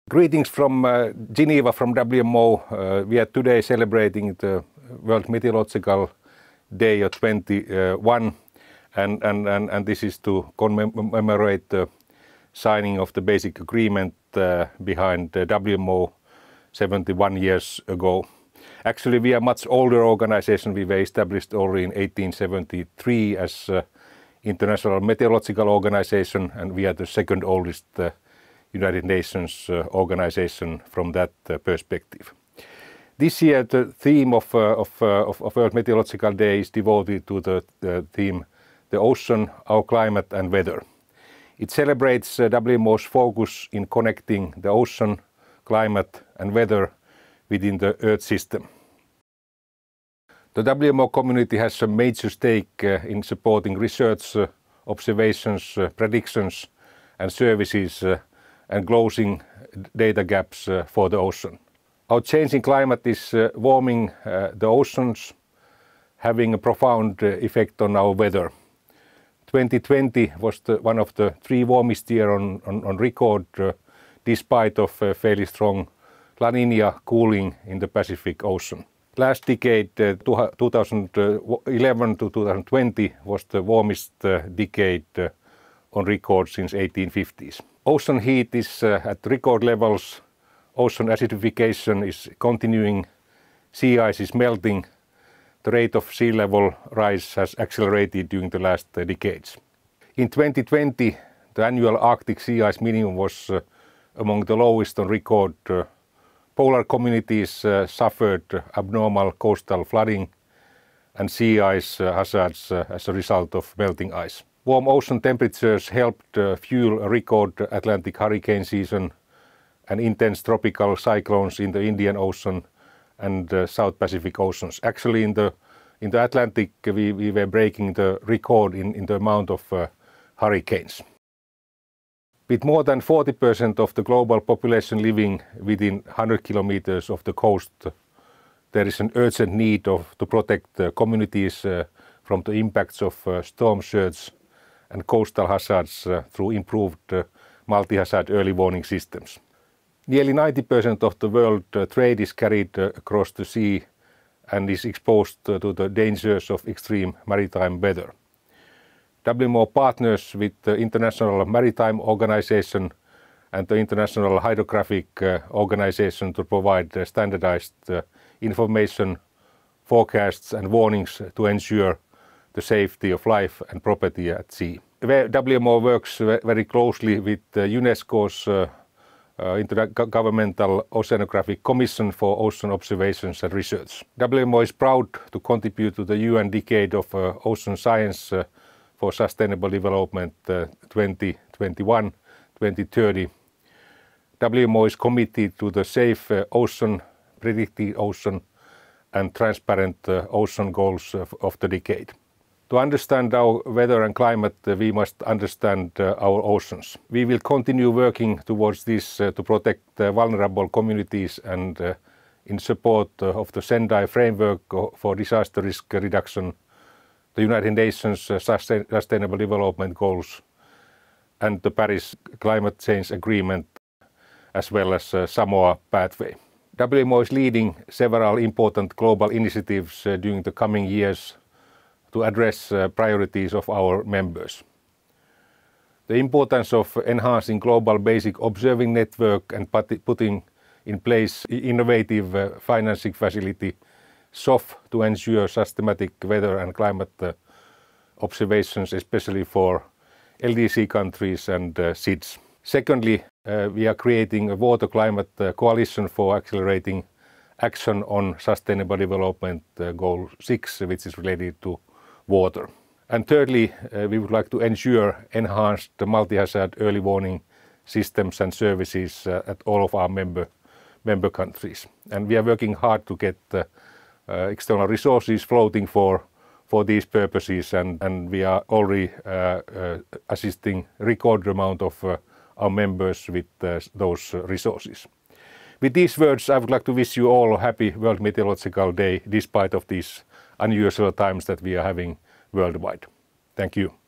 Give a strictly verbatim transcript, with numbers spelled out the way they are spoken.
Greetings from uh, Geneva, from W M O. Uh, we are today celebrating the World Meteorological Day of twenty-one, and, and, and, and this is to commemorate the signing of the basic agreement uh, behind the W M O seventy-one years ago. Actually, we are a much older organization. We were established already in eighteen seventy-three as uh, International Meteorological Organization, and we are the second oldest uh, United Nations uh, organization from that uh, perspective. This year, the theme of, uh, of, uh, of, of World Meteorological Day is devoted to the, the theme, the ocean, our climate and weather. It celebrates uh, W M O's focus in connecting the ocean, climate and weather within the Earth system. The W M O community has a major stake uh, in supporting research, uh, observations, uh, predictions and services uh, and closing data gaps uh, for the ocean. Our changing climate is uh, warming uh, the oceans, having a profound uh, effect on our weather. twenty twenty was the, one of the three warmest years on, on, on record, uh, despite of uh, fairly strong La Niña cooling in the Pacific Ocean. Last decade, uh, two thousand eleven to two thousand twenty, was the warmest uh, decade uh, on record since eighteen fifties. Ocean heat is uh, at record levels, ocean acidification is continuing, sea ice is melting, the rate of sea level rise has accelerated during the last uh, decades. In twenty twenty, the annual Arctic sea ice minimum was uh, among the lowest on record. Uh, polar communities uh, suffered abnormal coastal flooding and sea ice uh, hazards uh, as a result of melting ice. Warm ocean temperatures helped uh, fuel a record Atlantic hurricane season and intense tropical cyclones in the Indian Ocean and uh, South Pacific Oceans. Actually, in the in the Atlantic, we, we were breaking the record in, in the amount of uh, hurricanes. With more than forty percent of the global population living within one hundred kilometers of the coast, there is an urgent need of, to protect uh, communities uh, from the impacts of uh, storm surge and coastal hazards uh, through improved uh, multi-hazard early warning systems. Nearly ninety percent of the world uh, trade is carried uh, across the sea and is exposed uh, to the dangers of extreme maritime weather. W M O partners with the International Maritime Organization and the International Hydrographic uh, Organization to provide uh, standardized uh, information, forecasts and warnings to ensure the safety of life and property at sea. W M O works very closely with uh, UNESCO's uh, uh, Intergovernmental Oceanographic Commission for Ocean Observations and Research. W M O is proud to contribute to the U N Decade of uh, Ocean Science uh, for Sustainable Development uh, twenty twenty-one to twenty thirty. W M O is committed to the safe uh, ocean, predictive ocean and transparent uh, ocean goals of, of the decade. To understand our weather and climate, uh, we must understand uh, our oceans. We will continue working towards this uh, to protect uh, vulnerable communities and uh, in support uh, of the Sendai Framework for Disaster Risk Reduction, the United Nations uh, Sustain Sustainable Development Goals and the Paris Climate Change Agreement, as well as uh, Samoa Pathway. W M O is leading several important global initiatives uh, during the coming years to address uh, priorities of our members. The importance of enhancing global basic observing network and putting in place innovative uh, financing facility, S O F, to ensure systematic weather and climate uh, observations, especially for L D C countries and uh, S I Ds. Secondly, uh, we are creating a water climate uh, coalition for accelerating action on Sustainable Development uh, Goal six, which is related to water. And thirdly, uh, we would like to ensure enhanced multi-hazard early warning systems and services uh, at all of our member, member countries. And we are working hard to get uh, uh, external resources floating for, for these purposes, and, and we are already uh, uh, assisting record amount of uh, our members with uh, those uh, resources. With these words, I would like to wish you all a happy World Meteorological Day, despite of these unusual times that we are having worldwide. Thank you.